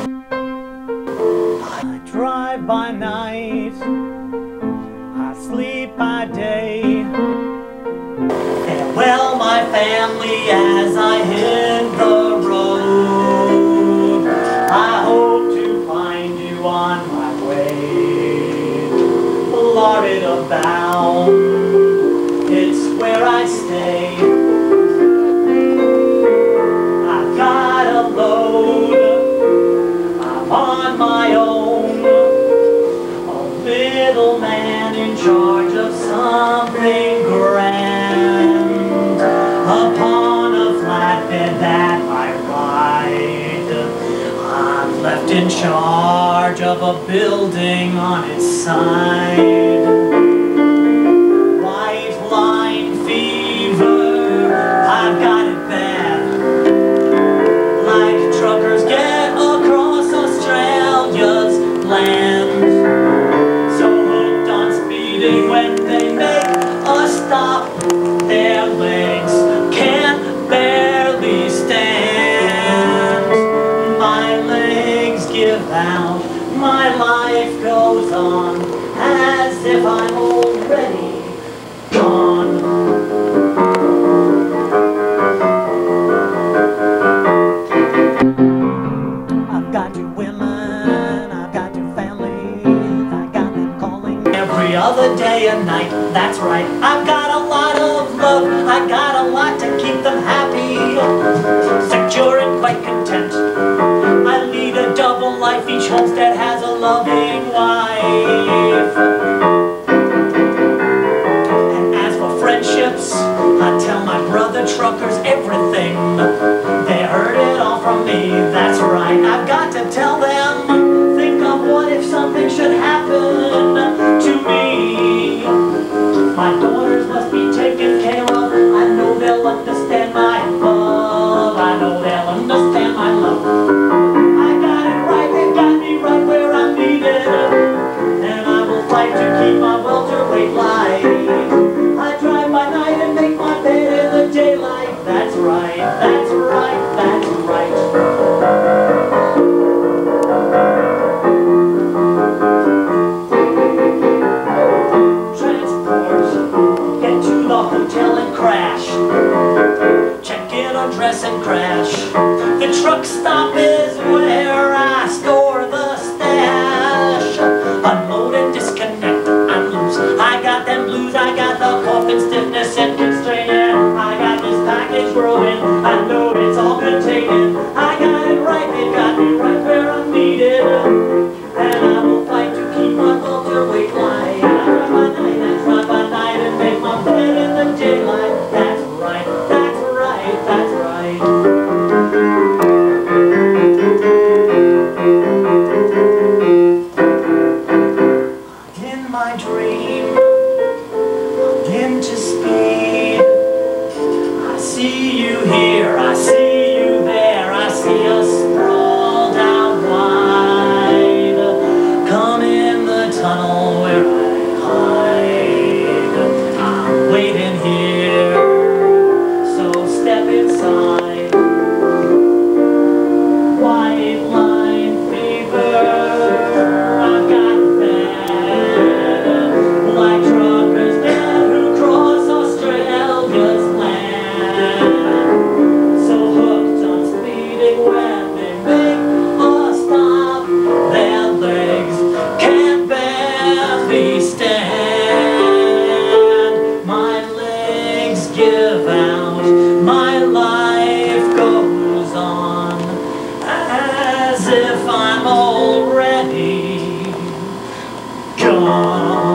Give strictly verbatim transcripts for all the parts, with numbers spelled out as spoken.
I drive by night, I sleep by day. Farewell, my family, as I hit the road. I hope to find you on my way. Florida bound, it's where I stay. I've got a load, I'm on my own. A little man in charge of something grand. Upon a flatbed that I ride, I'm left in charge of a building on its side. White line fever, I've got it bad. Like truckers get across Australia's land. So hooked on speeding when they make a stop, their legs can't barely stand. My legs give out, my life goes on, as if I'm already gone. I've got two women, I've got two families, I got them calling every other day and night. That's right, I've got a lot of love, I got a lot to keep them happy, secure and quite content. I lead a double life, each homestead has a loving wife. And as for friendships, I tell my brother truckers everything. They heard it all from me, that's right, I've got to tell them. Think of what if something should happen to me. My daughters must be taken care of, I know they'll understand my love. I know they'll understand my love. I got it right, they got me right where I'm needed. And I will fight to keep my welterweight life. I drive by night and make my bed in the daylight. That's right, that's right, that's right. Transport, get to the hotel and crash. Check in, undress and crash. The truck stop is where I store the stash. Unload and disconnect, I'm loose. I got them blues, I got the cough and stiffness and constraining. I got this package growing, I know it's all contained. I got it right, they got me right where I'm needed. And I will fight to keep my welterweight light. I drive by night, I drive by night and make my bed in the daylight. That's right, that's right, that's right. In my dream, I'm into speed. I see you here, I see you there, I see us sprawled out wide. Come in the tunnel where I hide. I'm waiting here, so step inside. White line fever, I've got that. Like truckers get who cross Australia's land. So hooked on speeding when they make a stop, their legs can't barely stand. My legs give out, my life goes on, as if I'm already gone.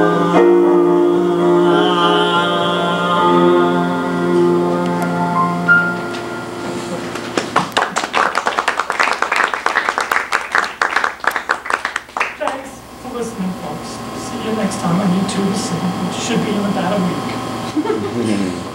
Thanks for listening, folks. See you next time on YouTube soon, which should be in about a week.